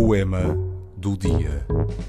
Poema do dia.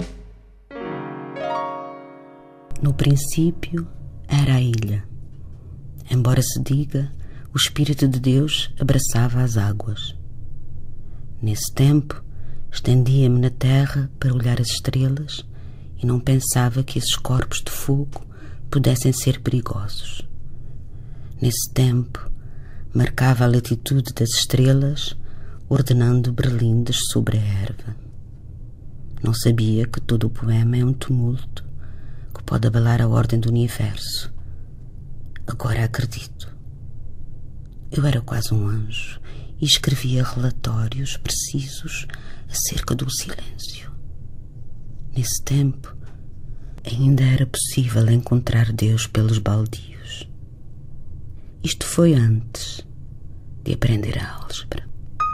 No princípio era a ilha. Embora se diga, o Espírito de Deus abraçava as águas. Nesse tempo, estendia-me na terra para olhar as estrelas e não pensava que esses corpos de fogo pudessem ser perigosos. Nesse tempo, marcava a latitude das estrelas, ordenando berlindes sobre a erva. Não sabia que todo o poema é um tumulto que pode abalar a ordem do universo. Agora acredito. Eu era quase um anjo e escrevia relatórios precisos acerca do silêncio. Nesse tempo, ainda era possível encontrar Deus pelos baldios. Isto foi antes de aprender a álgebra.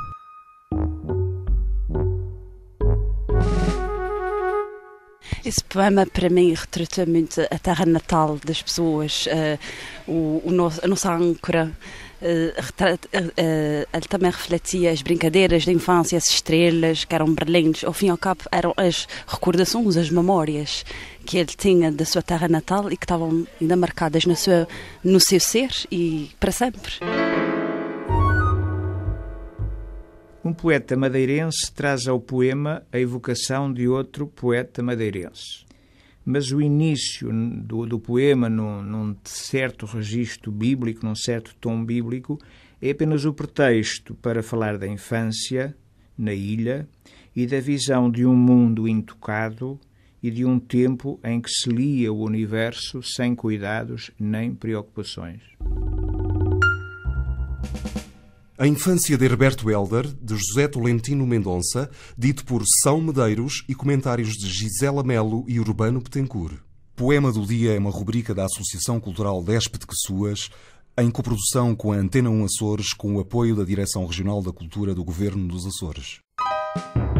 Esse poema, para mim, retrata muito a terra natal das pessoas, a nossa âncora. Ele também refletia as brincadeiras da infância, as estrelas, que eram brilhantes. Ao fim e ao cabo, eram as recordações, as memórias que ele tinha da sua terra natal e que estavam ainda marcadas no seu ser e para sempre. Um poeta madeirense traz ao poema a evocação de outro poeta madeirense. Mas o início do poema, num certo registro bíblico, num certo tom bíblico, é apenas o pretexto para falar da infância na ilha e da visão de um mundo intocado e de um tempo em que se lia o universo sem cuidados nem preocupações. A infância de Herberto Helder, de José Tolentino Mendonça, dito por São Medeiros e comentários de Gisela Melo e Urbano Betancourt. Poema do Dia é uma rubrica da Associação Cultural Despe de Quessuas, em coprodução com a Antena 1 Açores, com o apoio da Direção Regional da Cultura do Governo dos Açores.